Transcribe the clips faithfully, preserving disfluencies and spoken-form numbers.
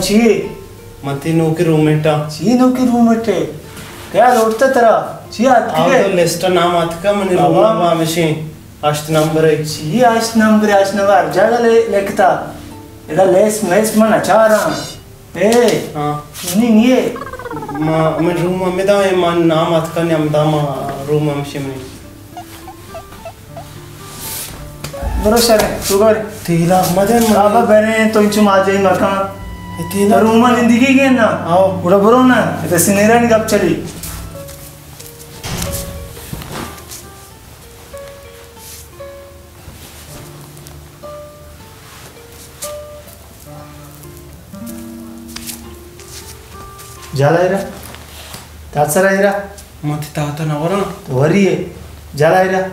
ची मती नो की रूममेट ची नो की रूममेट क्या रोडता तेरा ची आत के लिस्ट नाम आत का मने रूम बा मशी अष्ट नंबर है ची अष्ट नंबर अष्ट नंबर जगह ले लेखता इधर लेस लेस मन अचारा ए हां नहीं ये मा मैं रूम में दा मन नाम आत का नाम दा मा रूम मशी में बरोबर है तू कर तीला मदन बाबा बने तो इंचु माजे मकान तीला रूम में जिंदगी के ना आओ उड़ा बरो ना इधर सिनेरा नहीं कब चली जाला इरा तात्सरा इरा मत ताता नवरा तो वरी है जाला इरा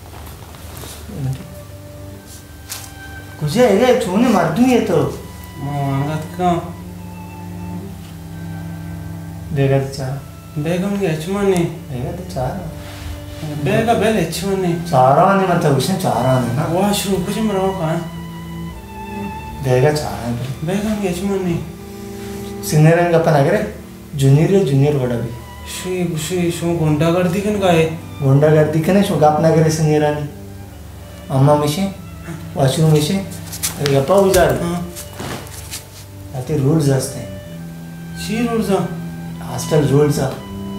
कुछ है ये चूने मार दूँगी तो मांगत का बेगा तो चार बेगम के एचमानी बेगा तो चार बेगा बेल एचमानी चारा नहीं मतलब उसने चारा नहीं ना वाशरूम कुछ मरो कहाँ बेगा चारा बेगम के एचमानी सिनेरन का अपन अगर जूनियर जूनियर बड़ा भी शुई शुई शो गुंडागर्दी कन गाए गुंडागर्दी कने शो गाप नगरे सिनेरानी अम्मा मिशे वाशरूम मिशे अरे गप्पा उजार आते रूल्स असते शी रूल्स हॉस्टल रूल्स आ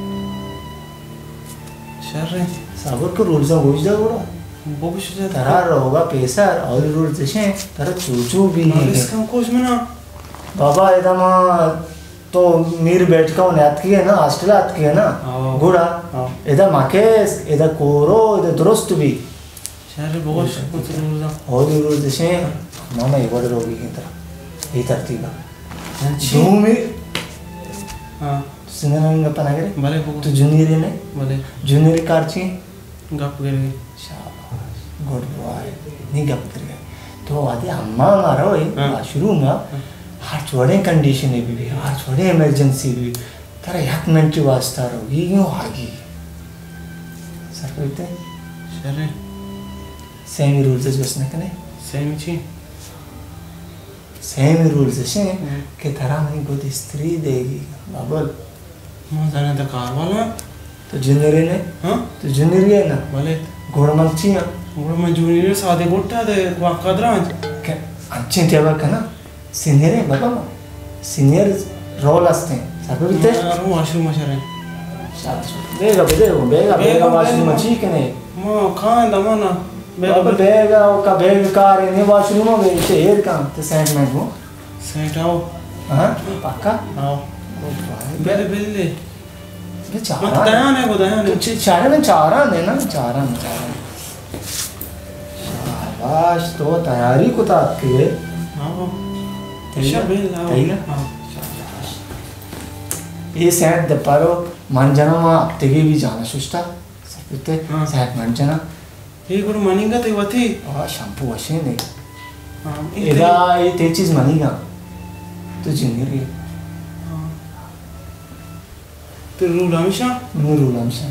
शर रे साबर को रूल्स आ बुझ जा बड़ा बोबुश जा तारा होगा पैसा और रूल्स जैसे तारा चूचू भी इसका कुछ में ना बाबा एकदम तो मीर बैठ का उन्हें आत की है ना हॉस्टल आत की है ना गुड़ा इधर माके इधर कोरो इधर दुरुस्त भी शहर बहुत कुछ रूल्स और भी रूल्स जैसे मामा एक बार रोगी की तरह ये तरतीब है दो में हाँ सिनेमा अपन आगे भले तो जूनियर है ना भले जूनियर कारची गप कर गए शाबाश गुड बॉय नहीं गप कर गए तो आदि अम्मा मारो ये वाशरूम में हर छोड़े कंडीशन है भी हर छोड़े इमरजेंसी भी तारा एक मिनट की वास्ता रहोगी क्यों आगी सर कहते शरे सेम रूल्स है जिसने कने सेम छी सेम रूल्स है कि तारा मनी को स्त्री देगी बाबल मजाने तो कार वाला तो जूनियर ने हाँ तो जूनियर है ना भले घोड़मंची है घोड़ा में जूनियर सादे गोटा दे कदरांज क्या अच्छे थे बाबा ना सीनियर है बाबा सीनियर रोल असते हैं सब बोलते हैं यार वाशरूम में शरे शाबाश बेगा बेगा बेगा बेगा वाशरूम में ठीक है मां खान दमाना बेगा बेगा का बेग कार है नहीं वाशरूम में बेचे हेर काम तो सेंट में वो सेंट आओ हां पक्का आओ बेले बेले ये चारा मत दयान है वो दयान है तो चारा में चारा है ना चारा में चारा शाबाश तो तैयारी को तात के आओ शबेल आओ हां ये सेंट द पारो मन जना मा तेगे भी जाना सुस्ता सकते सेंट मन जना ये गुरु मनिंगा ते वती आ शैम्पू वशे ने हां एदा ये ते चीज मनिंगा तो जिंदगी रे हां तो रूल हमेशा नो रूल हमेशा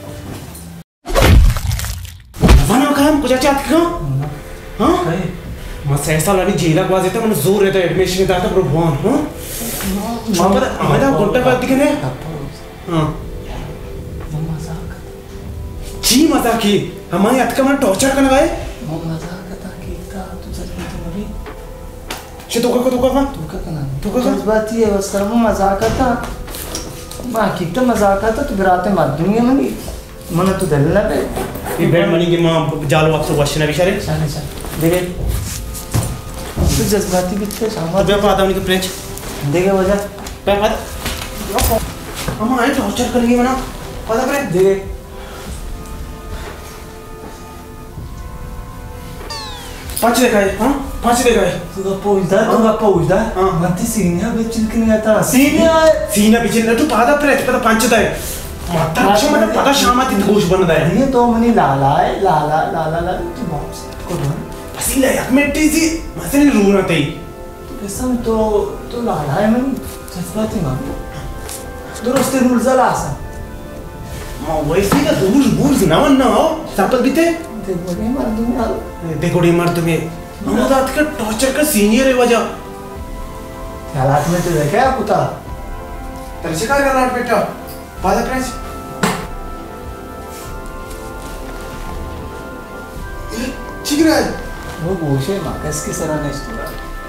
वना काम कुछ अच्छा का हां काय मग सहसा लानी जेला वाज येते મને जोर येतो एडमिशन येता आता भगवान हां मामा आम्हाला कोणता बात दिखे ने हां जी मजाक की हमारी अटका मन टॉर्चर करना गए मजाक करता कीता तुझा तो नवी शे तो का तो का तू का करना तू का बात ये बस कर मजाक करता मां कीता मजाक करता तू गिराते मत दूंगी मनी मन तू दलना पे ये बेड मनी की मां जालो आप तो क्वेश्चन है बिचारे चल चल देखे तू जज्बाती बिच्छे सामा पे पाता उनके फ्रेंच देखे वजह पे पता हम आए टॉर्चर करेंगे बना पता करे देखे पांच दिखाए हां पांच दिखाए तू का पहुंचदा तू का पहुंचदा हां मत सीनिया बेचिल के नहीं आता सीनिया सीना बिचिल तू पादा फ्रेंच पता पांच दाय माता अच्छा मतलब पता शामाती घोष बनदा है ये तो मनी लाला है लाला लाला लाला तू वापस को पसीला एक मिनट सी मसले रूना तई कसम तो तो लाला है मनी जज्बाती मां दुरुस्त रूल झाला असा मां वैसे का रूल रूल्स ना ना हो सापत बीते ते बोले मार दूंगा देखो डी मार तुम्हें हम तो आज का टॉर्चर का सीनियर है वजह हालात में तो देखा है पुता तेरे से क्या करना बेटा बाधा प्रेस चिकन है वो गोशे माकस की सराहना इस्तेमाल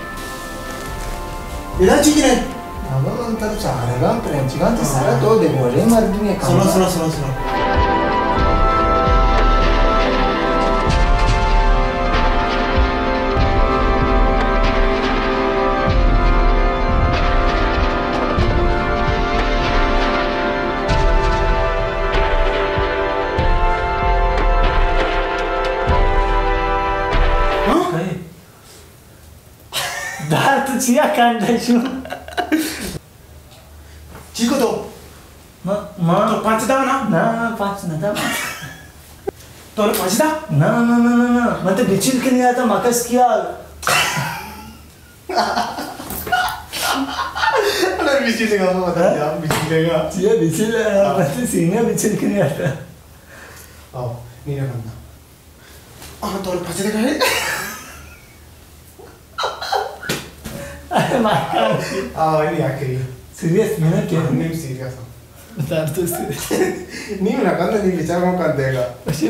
इधर चिकन है अब हम तब चाह रहे हैं प्रेंच का तो सारा तो देखो रे मर्दी ने सुनो सुनो सुनो सुनो दार तो चिया कांडा शू चिको तो मां मां तो पांच दाव ना ना पांच ना था तो पांच दा ना ना ना ना ना मतलब बिचिल के नहीं आता माकस किया अरे बिचिल का बता यार बिचिल का चिया बिचिल मतलब सीना बिचिल के नहीं आता आओ नीरा करना आ तो पांच दा है अरे माका आ नहीं आखिरी सीरियस में ना क्या नहीं सीरियस दार तो सीरियस नहीं ना करना नहीं विचार को कर देगा